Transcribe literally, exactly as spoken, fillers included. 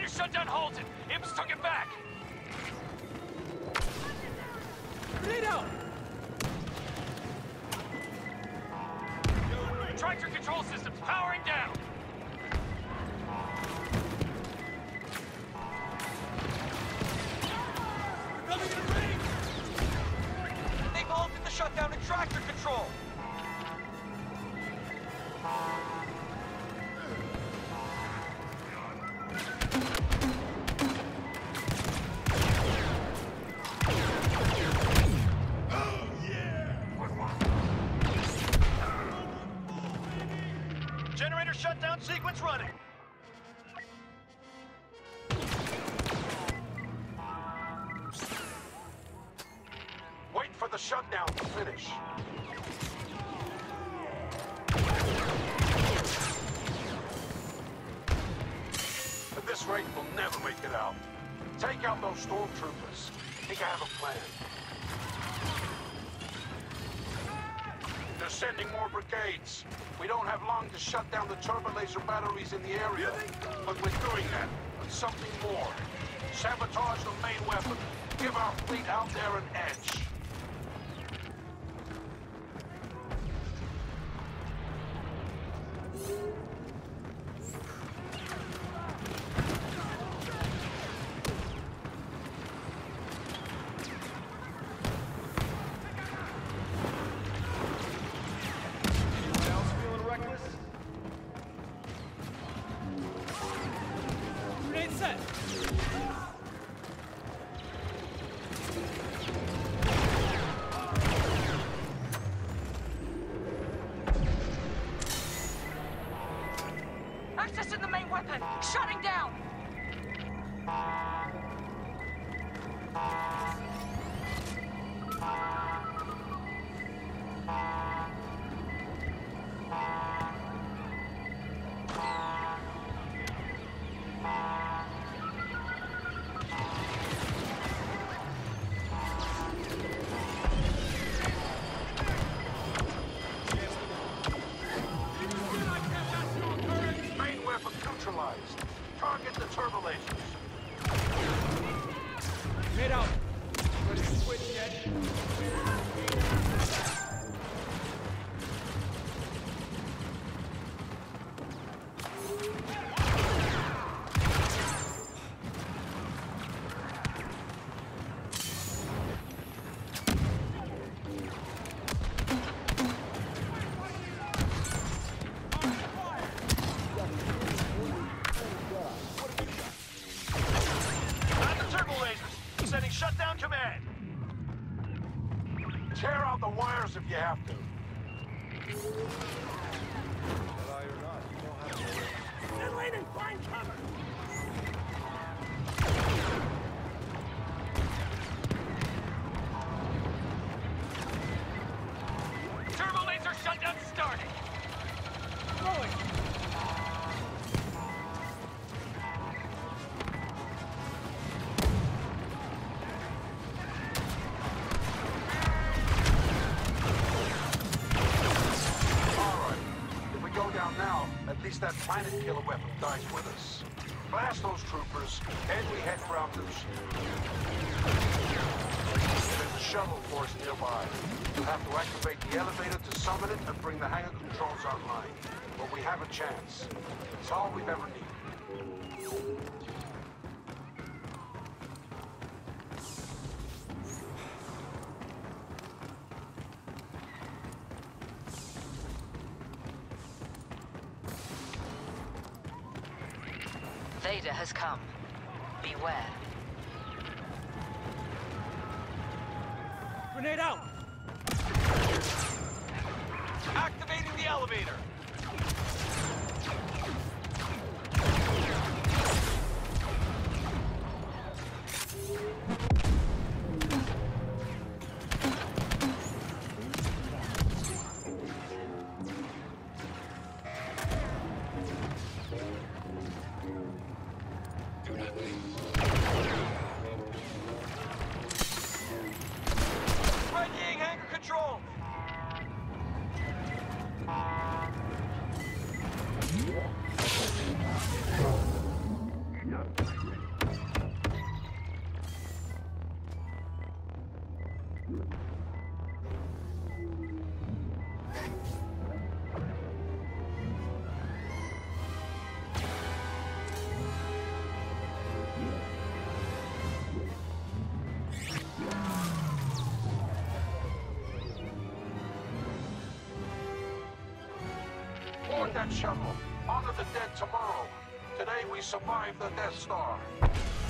Generator shutdown halted. Imps took it back. Grenade out! Tractor control systems powering down. We're coming in range! They've halted the shutdown and tractor control. Generator shutdown sequence running. Wait for the shutdown to finish. At this rate, we'll never make it out. Take out those stormtroopers. I think I have a plan. They're sending more brigades. We don't have long to shut down the turbo laser batteries in the area. But we're doing that, and something more. Sabotage the main weapon. Give our fleet out there an edge. Grenade set! Accessing the main weapon! Shutting down! Main weapon neutralized. Target the turbo lasers. Grenade out! Ready to switch yet? Not the turbo lasers. Sending shutdown command. Tear out the wires if you have to. Landing, find cover! Turbo laser shutdown starting. Going! Now, at least that planet killer weapon dies with us. Blast those troopers, and we head for Altitude. There's a shuttle force nearby. We'll have to activate the elevator to summon it and bring the hangar controls online. But we have a chance. It's all we've ever needed. Vader has come. Beware. Grenade out! Activating the elevator. Readying hangar control. Get that shuttle. Honor the dead tomorrow. Today we survived the Death Star.